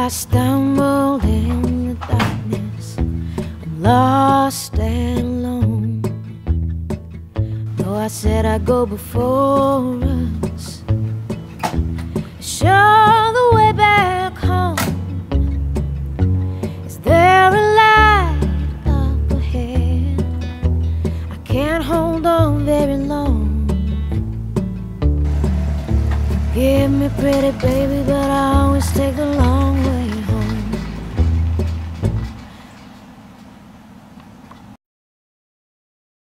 I stumbled in the darkness, I'm lost and alone. Though I said I'd go before us, show the way back home. Is there a light up ahead? I can't hold on very long. Give me pretty baby, but I always take the long way.